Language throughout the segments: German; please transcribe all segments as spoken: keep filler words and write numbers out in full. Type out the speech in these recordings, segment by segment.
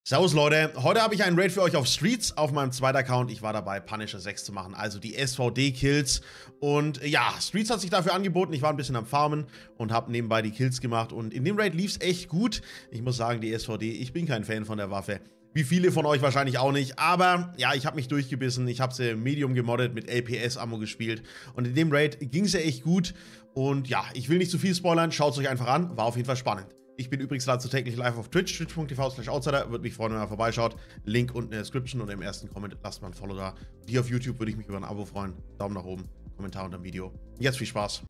Servus Leute, heute habe ich einen Raid für euch auf Streets auf meinem zweiten Account. Ich war dabei, Punisher sechs zu machen, also die S V D-Kills. Und ja, Streets hat sich dafür angeboten. Ich war ein bisschen am Farmen und habe nebenbei die Kills gemacht. Und in dem Raid lief es echt gut. Ich muss sagen, die S V D, ich bin kein Fan von der Waffe. Wie viele von euch wahrscheinlich auch nicht. Aber ja, ich habe mich durchgebissen. Ich habe sie Medium gemoddet, mit L P S-Ammo gespielt. Und in dem Raid ging es ja echt gut. Und ja, ich will nicht zu viel spoilern. Schaut es euch einfach an. War auf jeden Fall spannend. Ich bin übrigens dazu täglich live auf Twitch, twitch punkt t v slash outsider. Würde mich freuen, wenn ihr vorbeischaut. Link unten in der Description und im ersten Comment lasst mal ein Follow da. Die auf YouTube würde ich mich über ein Abo freuen. Daumen nach oben, Kommentar unter dem Video. Jetzt viel Spaß.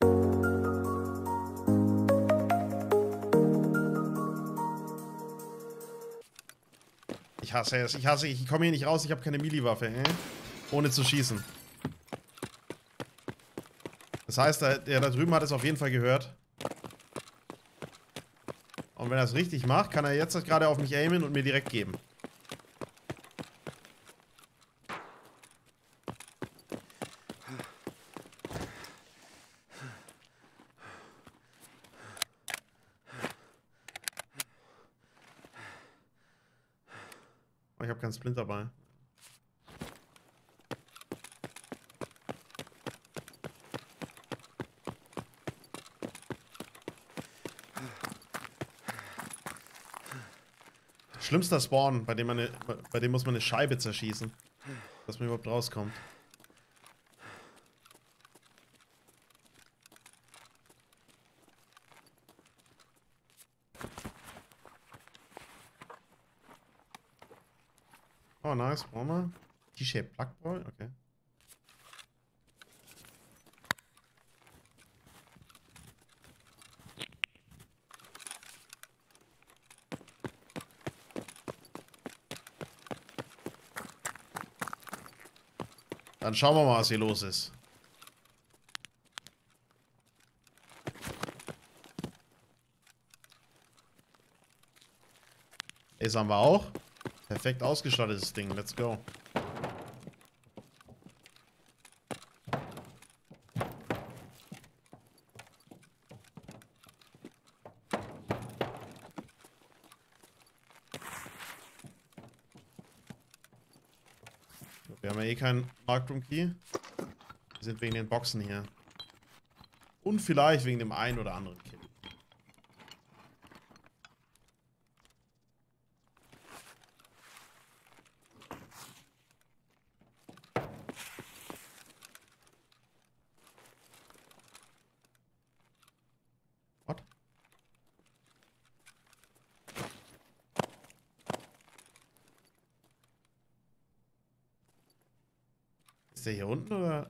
Ich hasse es, ich hasse es. Ich komme hier nicht raus, ich habe keine Melee-Waffe, äh? Ohne zu schießen. Das heißt, der, der da drüben hat es auf jeden Fall gehört. Und wenn er es richtig macht, kann er jetzt gerade auf mich aimen und mir direkt geben. Oh, ich habe keinen Splint dabei. Schlimmster Spawn, bei dem, man eine, bei dem muss man eine Scheibe zerschießen, dass man überhaupt rauskommt. Oh, nice. Brauchen wir? T-Shape Plug Boy? Okay. Dann schauen wir mal, was hier los ist. Das haben wir auch. Perfekt ausgestattetes Ding. Let's go. Wir haben ja eh keinen Markroom Key. Wir sind wegen den Boxen hier. Und vielleicht wegen dem einen oder anderen Kill. What? Ist der hier unten oder?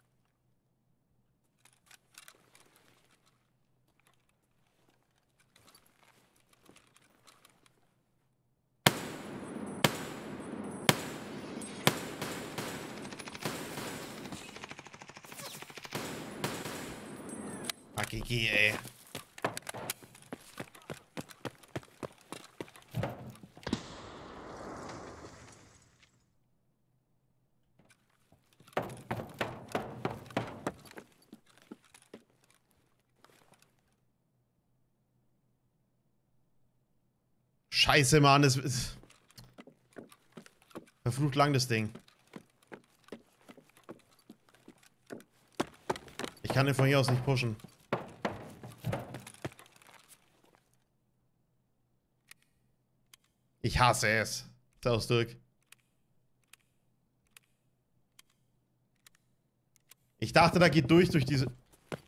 A G G, ey. Scheiße, Mann, das ist verflucht lang, das Ding. Ich kann den von hier aus nicht pushen. Ich hasse es. Servus, Dirk. Ich dachte, da geht durch, durch diese...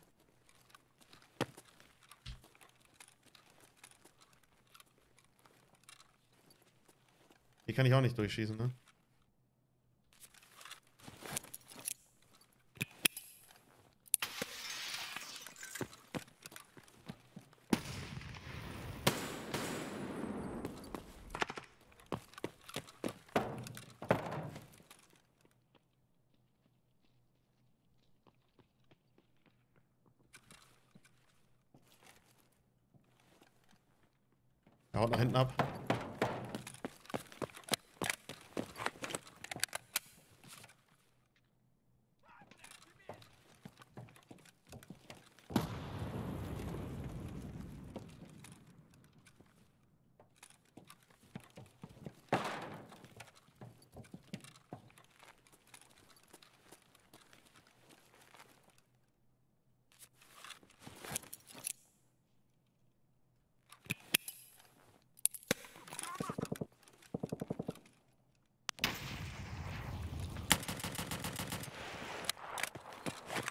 Hier kann ich auch nicht durchschießen, ne? Er haut nach hinten ab.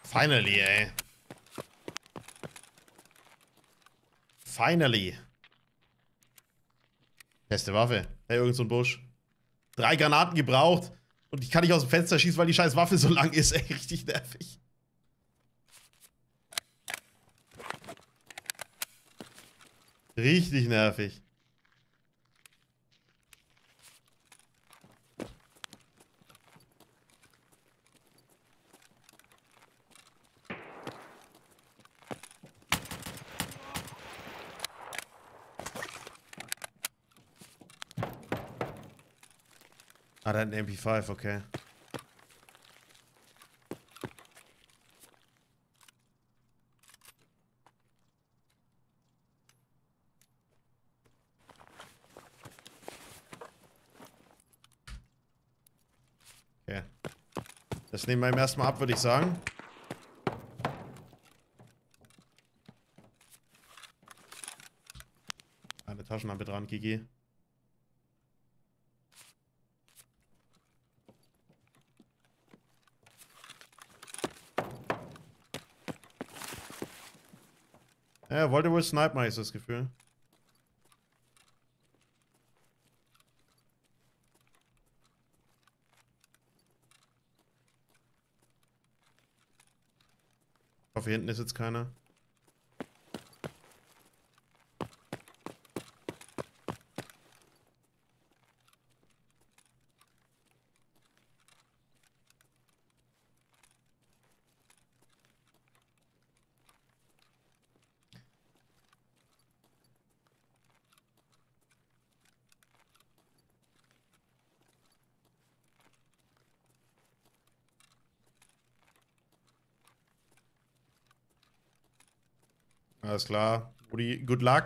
Finally, ey. Finally. Beste Waffe. Hey, irgend so ein Busch. Drei Granaten gebraucht. Und ich kann nicht aus dem Fenster schießen, weil die scheiß Waffe so lang ist. Ey, richtig nervig. Richtig nervig. Ah, der hat einen M P fünf, okay. Okay. Das nehmen wir ihm erstmal ab, würde ich sagen. Eine Taschenlampe dran, Kiki. Er wollte wohl snipen, habe ich das Gefühl. Ich hoffe, hier hinten ist jetzt keiner. Alles klar. Rudi, good luck.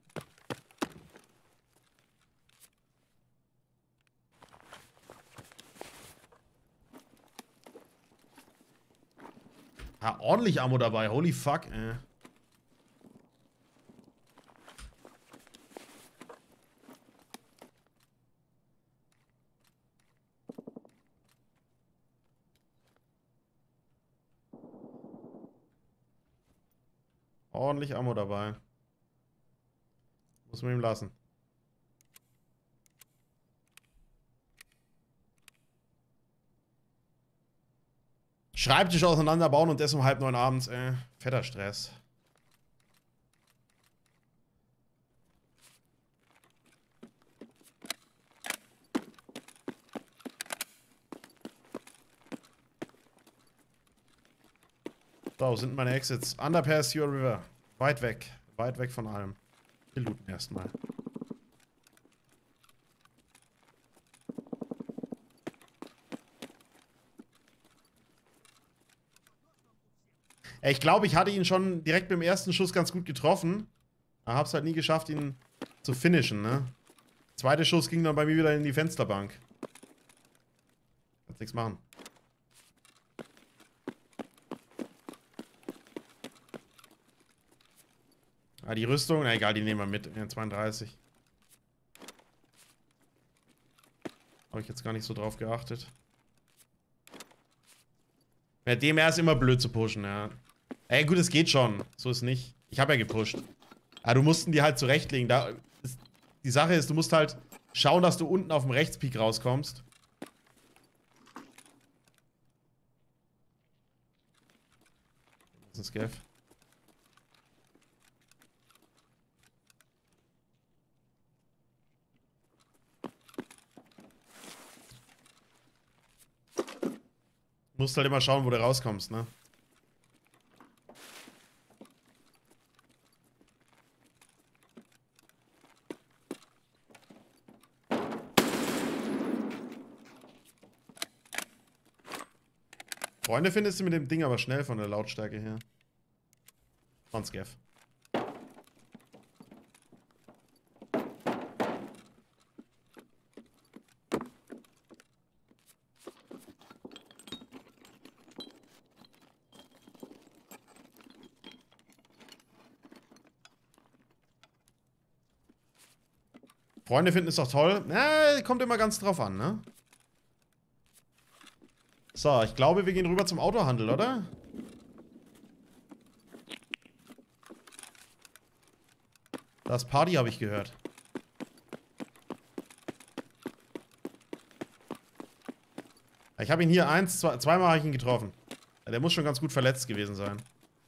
Ja, ordentlich Ammo dabei. Holy fuck, ey. Ordentlich Ammo dabei. Muss man ihm lassen. Schreibtisch auseinanderbauen und das um halb neun abends, ey. Fetter Stress. So, sind meine Exits. Underpass, Your River. Weit weg. Weit weg von allem. Wir looten erstmal. Ich glaube, ich hatte ihn schon direkt beim ersten Schuss ganz gut getroffen. Aber hab's halt nie geschafft, ihn zu finishen, ne? Zweiter Schuss ging dann bei mir wieder in die Fensterbank. Kannst nichts machen. Ah, die Rüstung? Na egal, die nehmen wir mit. Ja, zweiunddreißig. Habe ich jetzt gar nicht so drauf geachtet. Mit dem er ist immer blöd zu pushen, ja. Ey, gut, es geht schon. So ist nicht. Ich habe ja gepusht. Aber du mussten die halt zurechtlegen. Da ist, die Sache ist, du musst halt schauen, dass du unten auf dem Rechtspeak rauskommst. Das ist Scav. Du musst halt immer schauen, wo du rauskommst, ne? Freunde findest du mit dem Ding aber schnell von der Lautstärke her. Von Scav. Freunde finden es doch toll. Na, kommt immer ganz drauf an, ne? So, ich glaube, wir gehen rüber zum Autohandel, oder? Das Party habe ich gehört. Ich habe ihn hier eins, zwei, zweimal habe ich ihn getroffen. Der muss schon ganz gut verletzt gewesen sein.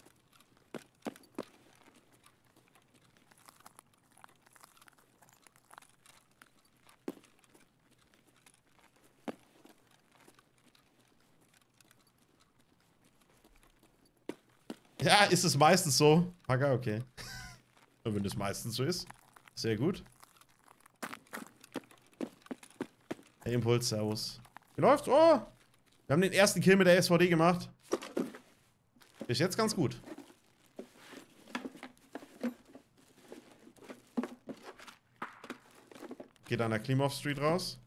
Ja, ist es meistens so. Hacker, okay. Und wenn das meistens so ist. Sehr gut. Hey, Impuls, servus. Wie läuft's? Oh! Wir haben den ersten Kill mit der S V D gemacht. Bis jetzt ganz gut. Geht an der Klimov Street raus.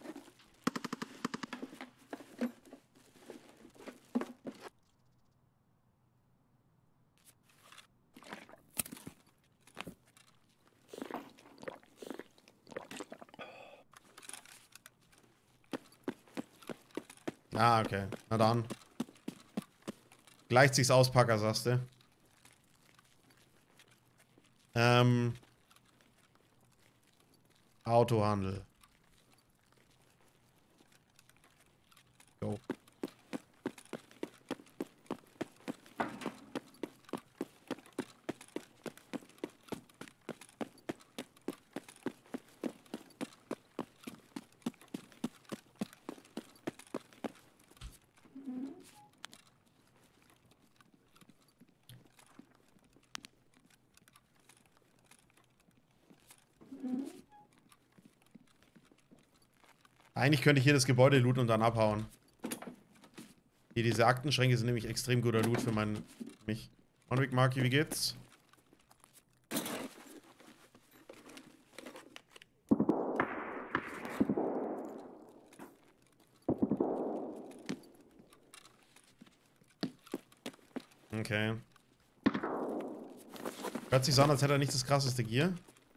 Ah, okay. Na dann. Gleicht sich's aus, Packer, sagst du. Ähm. Autohandel. Go. Eigentlich könnte ich hier das Gebäude looten und dann abhauen. Hier, diese Aktenschränke sind nämlich extrem guter Loot für meinen, mich. Onwig Marky, wie geht's? Okay. Hört sich so an, als hätte er nicht das krasseste Gear.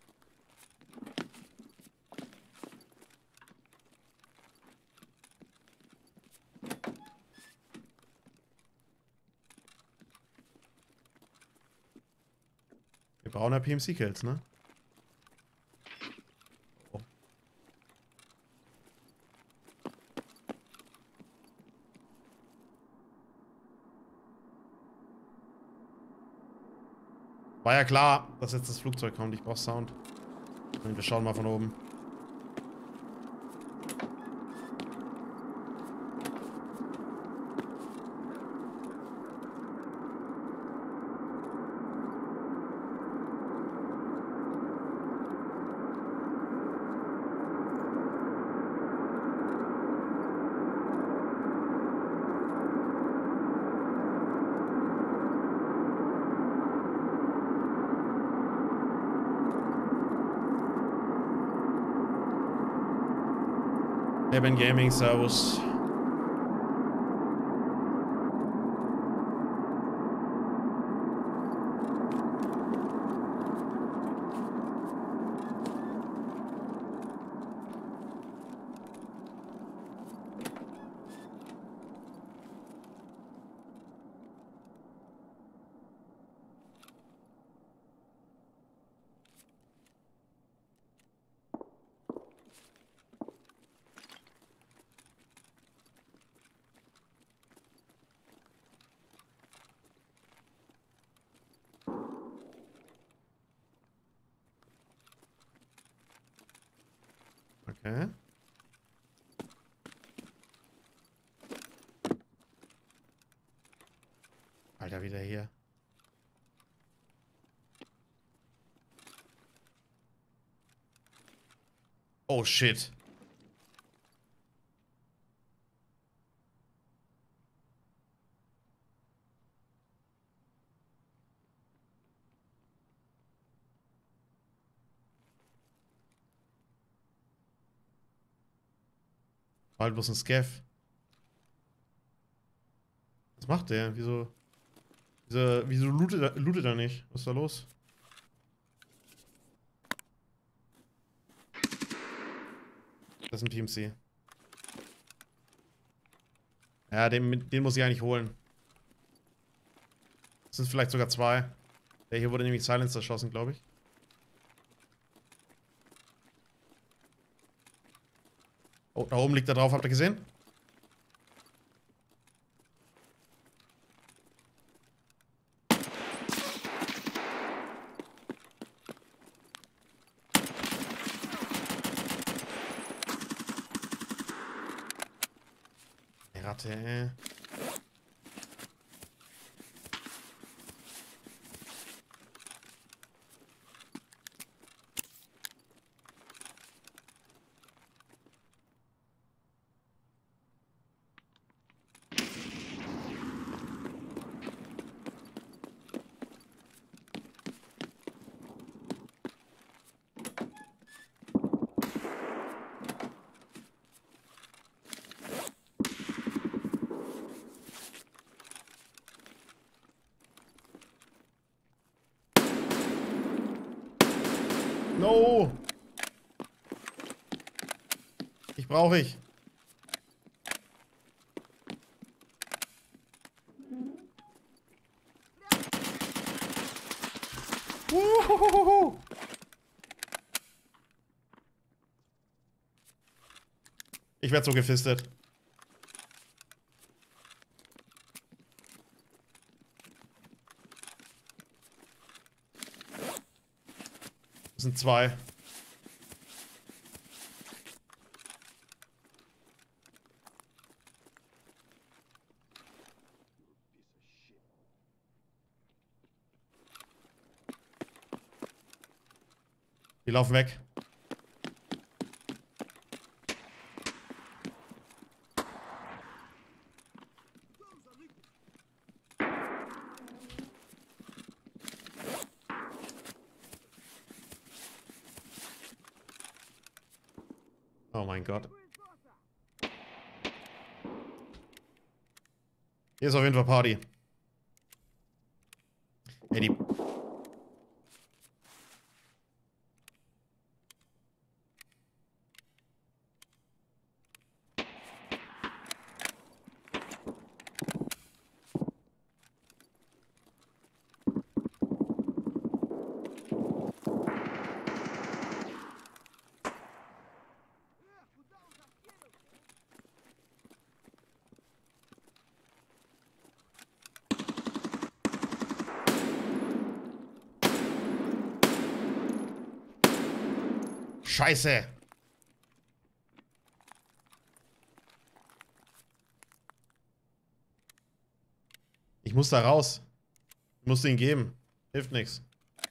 Wir brauchen ja P M C-Kills, ne? Oh. War ja klar, dass jetzt das Flugzeug kommt. Ich brauch Sound. Und wir schauen mal von oben. Eben Gaming, servus. Okay. Alter, wieder hier. Oh shit. Bald bloß ein Scav. Was macht der? Wieso? Wieso, wieso lootet er, lootet er nicht? Was ist da los? Das ist ein P M C. Ja, den, den muss ich eigentlich holen. Das sind vielleicht sogar zwei. Der hier wurde nämlich Silenced erschossen, glaube ich. Oh, da oben liegt er drauf, habt ihr gesehen? Ratte, ey. No! Ich brauche ich. Uhuhuhu. Ich werde so gefistet. Das sind zwei. Die laufen weg. Oh mein Gott. Hier ist auf jeden Fall Party. Ey, die... Scheiße. Ich muss da raus. Ich muss ihn geben. Hilft nichts.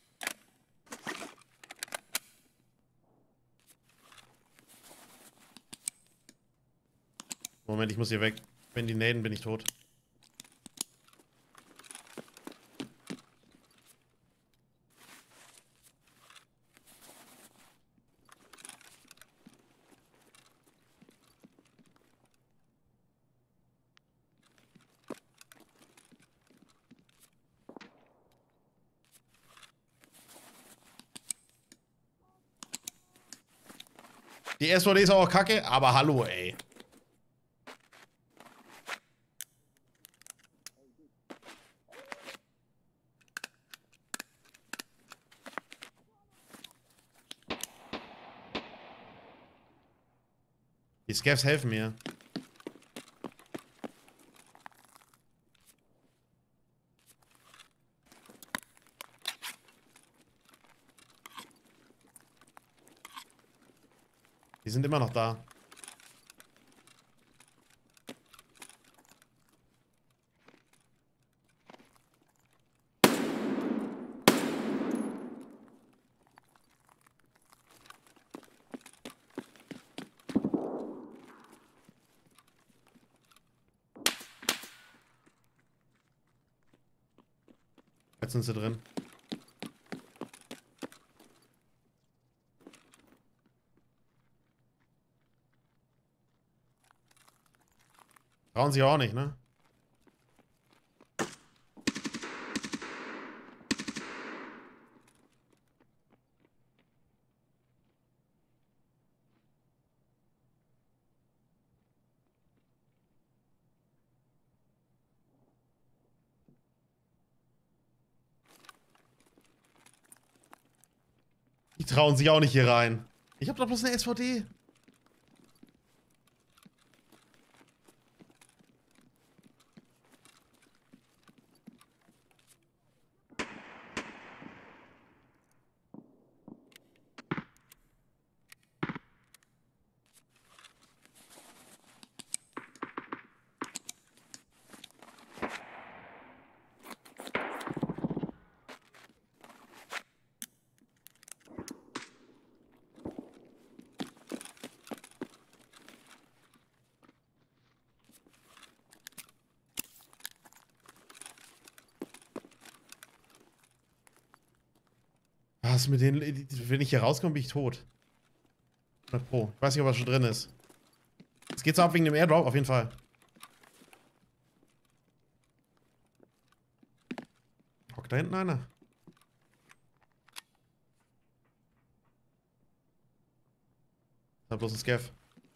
Moment, ich muss hier weg. Wenn die nähen, bin ich tot. Die S V D ist auch kacke, aber hallo, ey. Die Scavs helfen mir. Die sind immer noch da. Jetzt sind sie drin. Trauen sich auch nicht, ne? Die trauen sich auch nicht hier rein. Ich hab doch bloß eine S V D. Was mit denen. Wenn ich hier rauskomme, bin ich tot. hundert Pro. Ich weiß nicht, ob er schon drin ist. Es geht so ab wegen dem Airdrop, auf jeden Fall. Hockt da hinten einer? Da bloß ein Scav.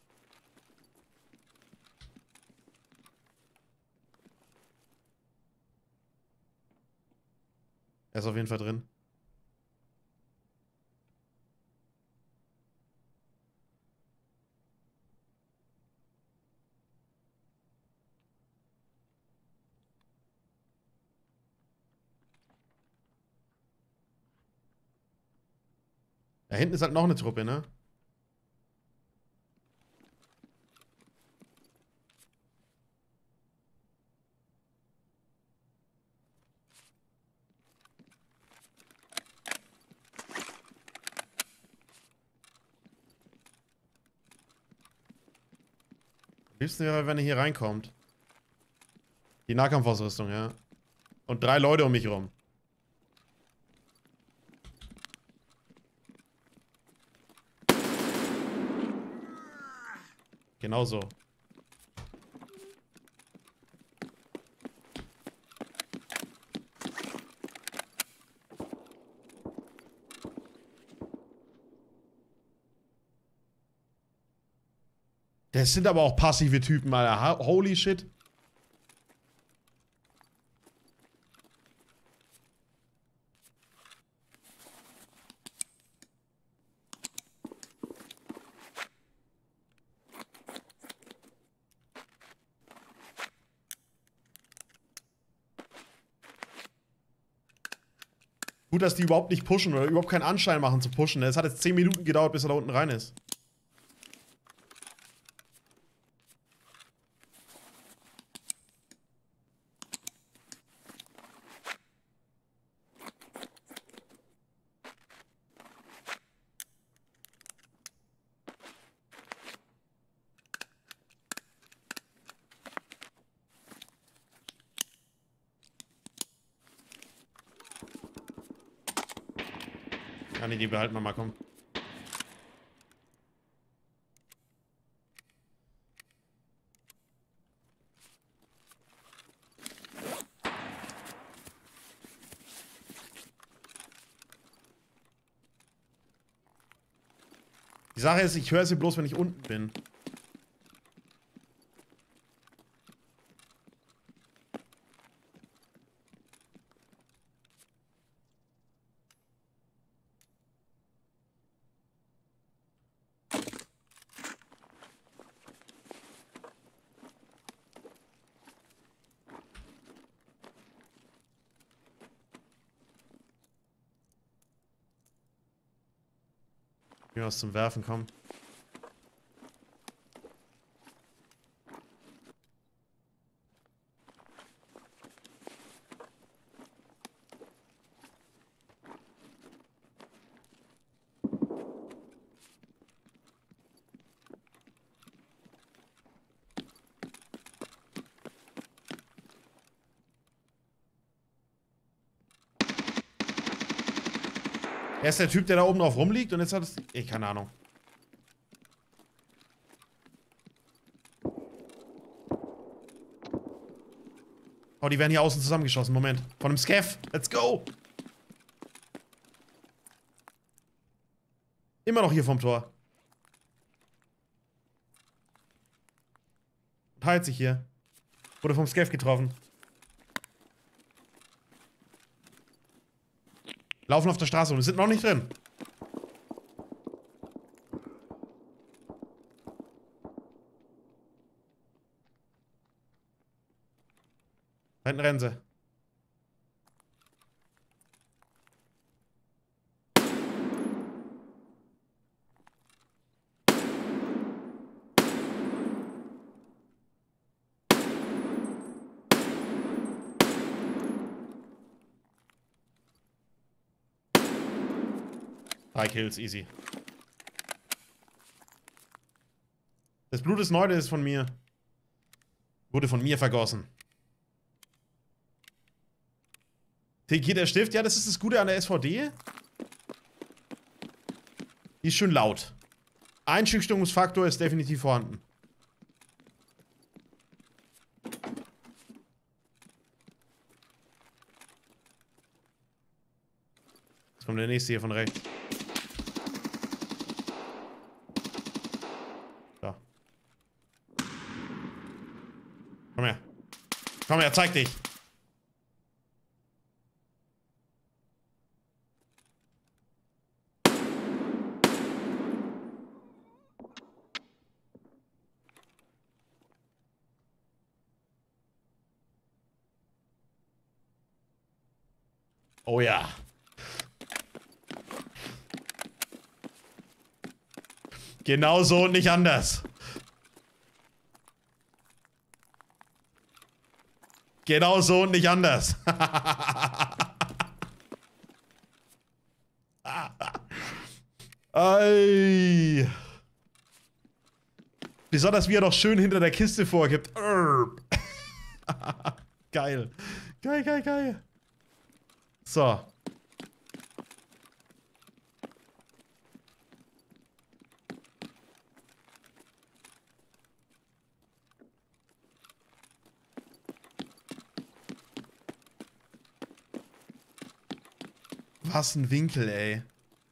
Er ist auf jeden Fall drin. Da hinten ist halt noch eine Truppe, ne? Am liebsten wäre, wenn er hier reinkommt. Die Nahkampfausrüstung, ja. Und drei Leute um mich rum. Genau so. Das sind aber auch passive Typen, Alter. Holy shit. Gut, dass die überhaupt nicht pushen oder überhaupt keinen Anschein machen zu pushen. Es hat jetzt zehn Minuten gedauert, bis er da unten rein ist. Ja, nee, die behalten wir mal, komm. Die Sache ist, ich höre sie bloß, wenn ich unten bin. Hier was zum Werfen, komm. Er ist der Typ, der da oben drauf rumliegt und jetzt hat es... Ich, keine Ahnung. Oh, die werden hier außen zusammengeschossen. Moment. Von einem Scav. Let's go! Immer noch hier vom Tor. Teilt sich hier. Wurde vom Scav getroffen. Laufen auf der Straße und wir sind noch nicht drin. Da hinten rennen sie. Drei Kills, easy. Das Blut des Neude ist von mir. Wurde von mir vergossen. Hier der Stift, ja, das ist das Gute an der S V D. Die ist schön laut. Einschüchterungsfaktor ist definitiv vorhanden. Jetzt kommt der nächste hier von rechts. So. Komm her. Komm her, zeig dich. Oh ja. Genau so und nicht anders. Genau so und nicht anders. Ei. Besonders wie er noch schön hinter der Kiste vorgibt. Geil. Geil, geil, geil. So. Was ein Winkel, ey.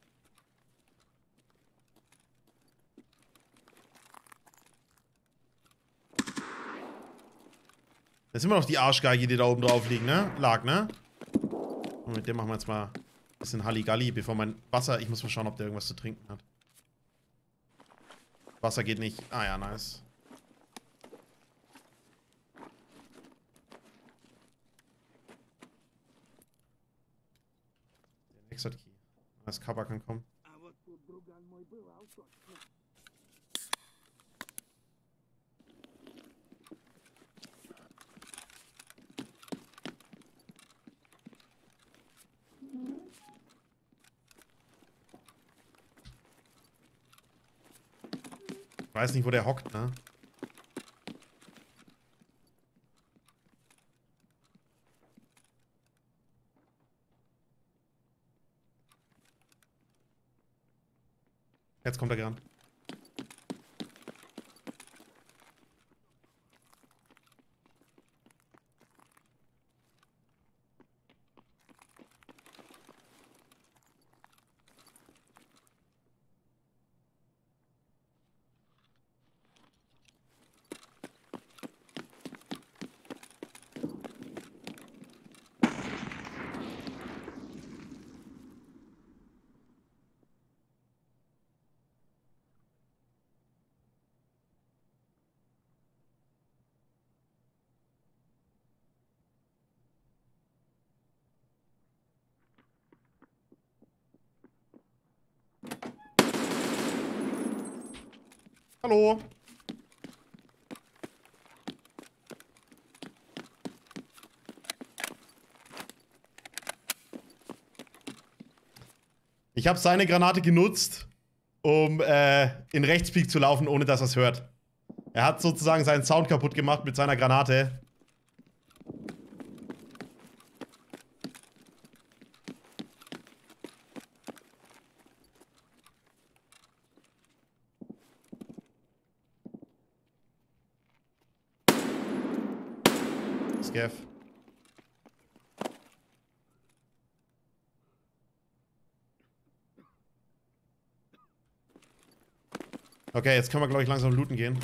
Das ist immer noch die Arschgeige, die da oben drauf liegt, ne? Lag, ne? Und mit dem machen wir jetzt mal ein bisschen Halligalli, bevor mein Wasser... Ich muss mal schauen, ob der irgendwas zu trinken hat. Wasser geht nicht. Ah ja, nice. Der Exit Key. Das Cover kann kommen. Ich weiß nicht, wo der hockt, ne? Jetzt kommt er gerannt. Hallo. Ich habe seine Granate genutzt, um äh, in Rechtspeak zu laufen, ohne dass er es hört. Er hat sozusagen seinen Sound kaputt gemacht mit seiner Granate. Scav. Okay, jetzt können wir, glaube ich, langsam looten gehen.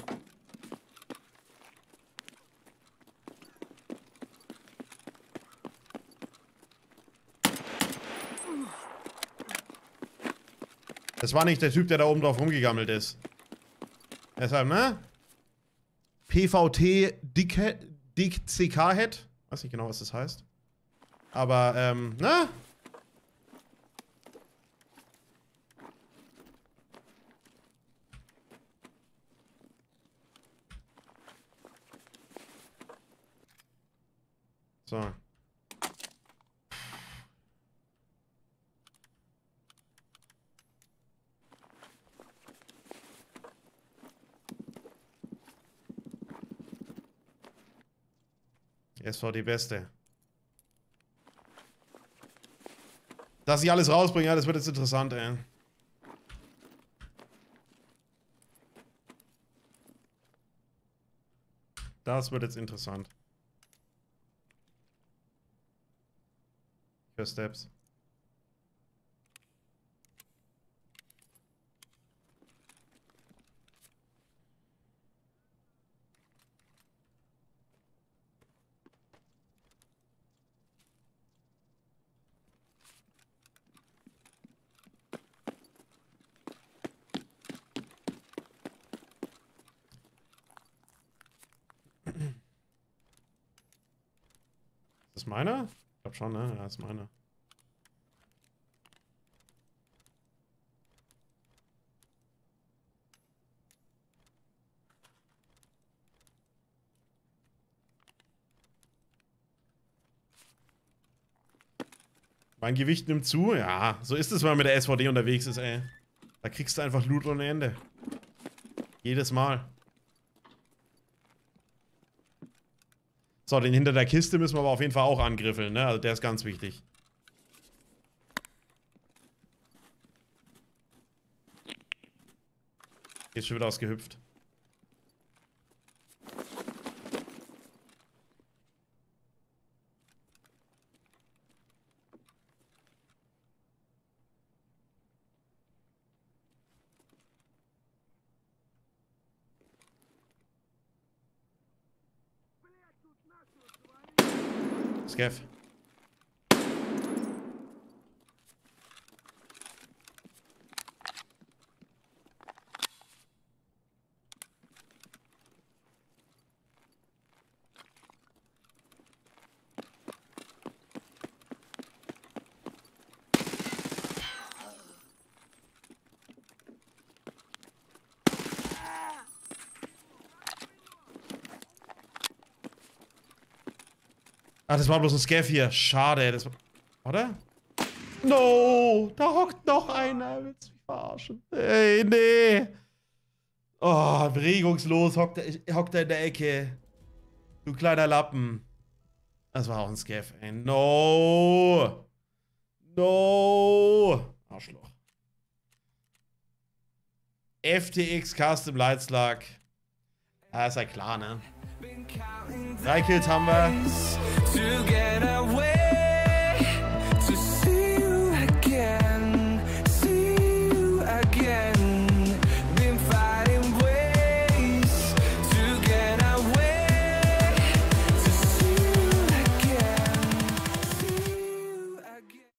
Das war nicht der Typ, der da oben drauf rumgegammelt ist. Deshalb, ne? P V T Dick C K-Head. Weiß nicht genau, was das heißt. Aber, ähm, ne? So. S V die Beste. Dass ich alles rausbringe, ja, das wird jetzt interessant, ey. Das wird jetzt interessant. Ich höre Steps. Ist das meiner? Ich glaube schon, ne? Ja, ist meiner. Mein Gewicht nimmt zu. Ja, so ist es, wenn man mit der S V D unterwegs ist, ey. Da kriegst du einfach Loot ohne Ende. Jedes Mal. So, den hinter der Kiste müssen wir aber auf jeden Fall auch angriffeln, ne? Also der ist ganz wichtig. Ist schon wieder ausgehüpft. Scav. Ah, das war bloß ein Scav hier. Schade. Das war... Oder? No! Da hockt noch einer. Willst du mich verarschen? Ey, nee. Oh, regungslos hockt er, hockt er in der Ecke. Du kleiner Lappen. Das war auch ein Scav, ey. No! No! Arschloch. F T X Custom Lightslag. Ah, ist ja klar, ne? Drei Kills haben wir.